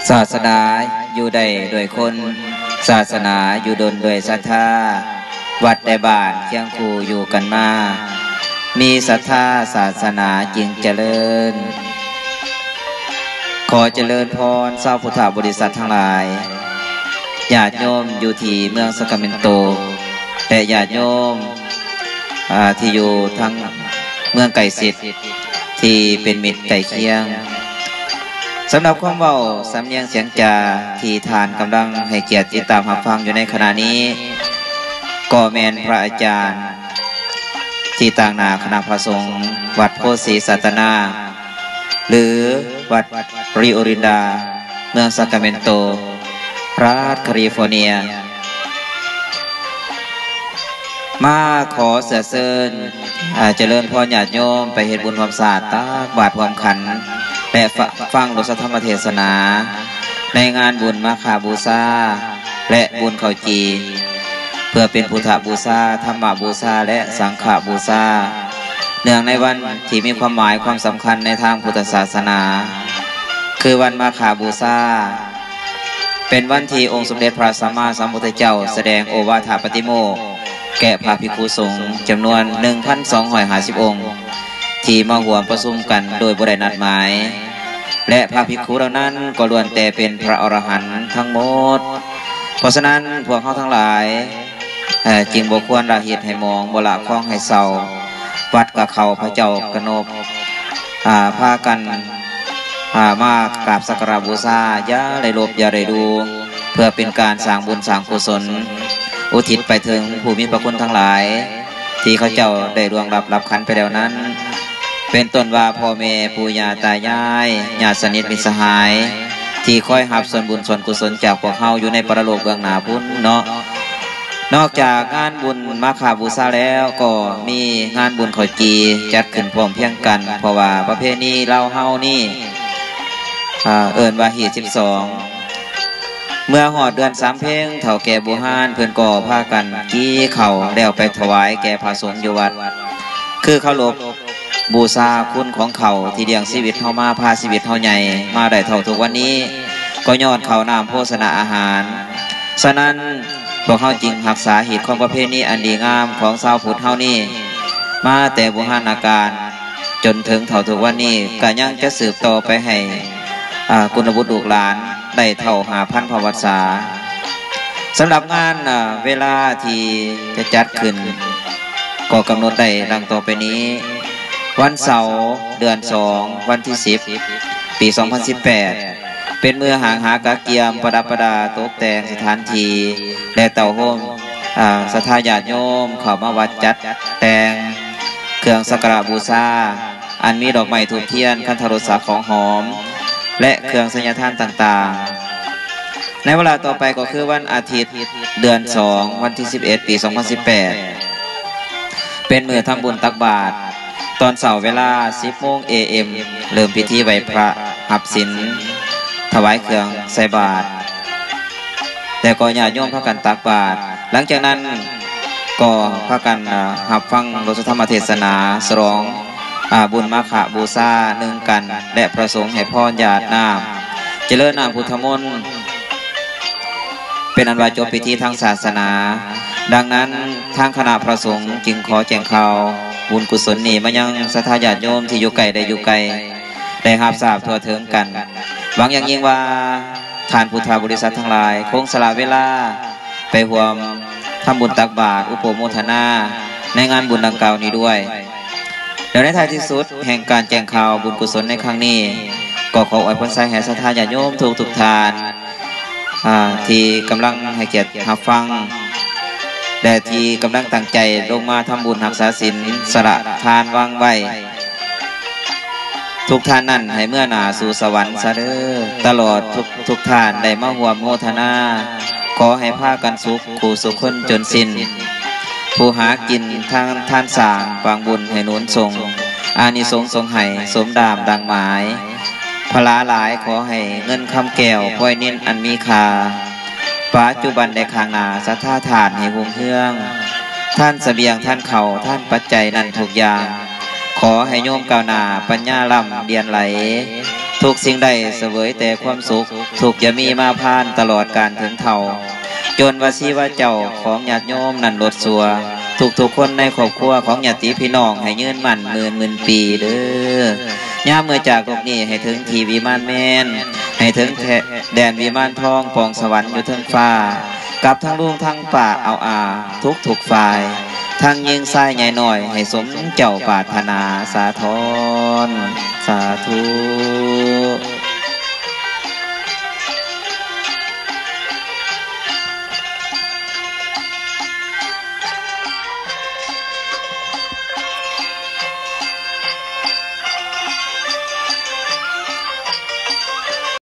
ศาสนาอยู่ได้โดยคนศาสนาอยู่ดลโดยศรัทธาวัดได้บ้านเคียงคู่อยู่กันมามีศรัทธาศาสนาจึงเจริญขอเจริญพรชาวพุทธบริษัททั้งหลายญาติโยมอยู่ที่เมืองสักเมนโตและญาติโยมที่อยู่ทั้งเมืองไก่สิทธิ์ที่เป็นมิตรไก่เคียงสำหรับความเว้าสำเนียงเสียงจาที่ทานกำลังให้เกียรติติดตามรับฟังอยู่ในขณะนี้ก็แม่นพระอาจารย์ที่ต่างหน้าคณะพระสงฆ์วัดโพธิ์ศรีสัตนาหรือวัดริโอรินดาเมืองซัคราเมนโตรัฐแคลิฟอร์เนียมาขอเสเสริญเจริญพรญาติโยมไปเฮ็ดบุญความสะอาดตากบาตรความขันและฟังรสธรรมเทศนาในงานบุญมาฆบูชาและบุญข้าวจีเพื่อเป็นพุทธบูชาธรรมบูชาและสังฆบูชาเนื่องในวันที่มีความหมายความสำคัญในทางพุทธศาสนาคือวันมาฆบูชาเป็นวันที่องค์สมเด็จพระสัมมาสัมพุทธเจ้าแสดงโอวาทปฏิโมกข์แก่พระภิกษุสงฆ์จำนวน 1,250 องค์ที่มาร่วมประชุมกันโดยบ่ได้นัดหมายและพระภิกษุเหล่านั้นก็ล้วนแต่เป็นพระอรหันต์ทั้งหมดเพราะฉะนั้นพวกเขาทั้งหลายจึงบ่ควรละเหตุให้มองบ่ละคล้องให้เศร้าวัดกับเขาพระเจ้ากนกพากันมากราบสักการะบูชาอย่าได้ลบอย่าได้ดูเพื่อเป็นการสร้างบุญสร้างกุศลอุทิศไปถึงผู้มีพระคุณทั้งหลายที่เขาเจ้าได้ล่วงรับขันไปแล้วนั้นเป็นต้นว่าพ่อแม่ปู่ย่าตายายญาติสนิทมิตรสหายที่คอยรับส่วนบุญส่วนกุศลจากพวกเขาอยู่ในปรโลกเบื้องหน้าพุ่นเนาะนอกจากงานบุญมาฆบูชาแล้วก็มีงานบุญข้าวจีจัดขึ้นพร้อมเพียงกันเพราะว่าประเพณีเราเฮานี่เอิ้นว่าฮี12เมื่อหอดเดือน3เพ็งเฒ่าแก่บูฮานเพิ่นก็พากันกี้เข้าแล้วไปถวายแก่พระสงฆ์อยู่วัดคือเคารพบูชาคุณของเขาที่เลี้ยงชีวิตเฮามาพาชีวิตเฮาใหญ่มาได้เท่าทุกวันนี้ก็ยอดข้าวน้ำโภชนาอาหารฉะนั้นพวกเฮาจึงรักษาหีดของประเพณีอันดีงามของชาวพุทธเฮานี่มาแต่โบราณกาลจนถึงเท่าทุกวันนี้ก็ยังจะสืบต่อไปให้กุลบุตรลูกหลานได้เท่า5,000 พรรษาสำหรับงานเวลาที่จะจัดขึ้นก็กำหนดได้ดังต่อไปนี้วันเสาร์เดือน2วันที่10ปี2018เป็นมื้อหากะเกียมประดับประดาตกแต่งสถานที่และเต่าโฮมศรัทธาญาติโยมเข้ามาวัดจัดแต่งเครื่องสักการะบูชาอันมีดอกไม้ธูปเทียนคันธรสาของหอมและเครื่องสัญญาทานต่างๆในเวลาต่อไปก็คือวันอาทิตย์เดือน2วันที่11ปี2018เป็นมื้อทำบุญตักบาตรตอนเสาร์เวลา 10 AM เริ่มพิธีไหว้พระหับศีลถวายเครื่องใส่บาตรแต่ก็ญาติโยมพากันตักบาตรหลังจากนั้นก็พากันรับฟังรสธรรมเทศนาฉลองบุญมาฆบูชา1กันและประสงค์ให้พรญาติน้ำเจริญน้ำพุทธมนต์เป็นอันว่าจบพิธีทางศาสนาดังนั้นทางคณะพระสงฆ์จึงขอแจ้งข่าวบุญกุศลนี้มายังศรัทธาญาติโยมที่อยู่ไกลได้อยู่ไกลได้รับทราบทั่วถึงกันหวังอย่างยิ่งว่าท่านพุทธบริษัททั้งหลายคงสละเวลาไปร่วมทำบุญตักบาตรอุปโมทนาในงานบุญดังกล่าวนี้ด้วยเดี๋ยวในท้ายที่สุดแห่งการแจ้งข่าวบุญกุศลในครั้งนี้ก็ขออวยพรให้ศรัทธาญาติโยมทุกท่านที่กำลังให้เกียรติรับฟังและที่กำลังตั้งใจลงมาทำบุญรักษาศีลสละทานวางไว้ทุกท่านนั่นให้เมื่อหนาสู่สวรรค์ซะเด้อตลอดทุกท่านได้มาร่วมโมทนาขอให้พากันสุขคู่สุขคนจนสิ้นผู้หากินทางท่านสร้างวางบุญให้หนุนส่งอานิสงส์ทรงให้สมดามดังหมายพลาหลายขอให้เงินคำแก้วพลอยนินอันมีค่าปัจจุบันในข้างหน้าศรัทธาทานให้วงเฮืองท่านเสบียงท่านเขาท่านปัจจัยนั่นทุกอย่างขอให้โยมก้าวหน้าปัญญาล่ำเรียนไหลทุกสิ่งใดเสวยแต่ความสุขทุกอย่ามีมาพานตลอดการถึงเท่าจนว่าชีว่าเจ้าของญาติโยมนั่นลดสัวทุกคนในครอบครัวของญาติพี่น้องให้ยืนมั่นหมื่นปีเด้อย่าเมื่อจากโลกนี้ให้ถึงทีวิมานแมนให้ถึงแดนวิมานทองปองสวรรค์อยู่ทั้งฟ้ากับทั้งลุงทั้งป่าเอาทุกฝ่ายทั้งยิงทรายใหญ่หน่อยให้สมเจ้าปรารถนาสาธรสาธุ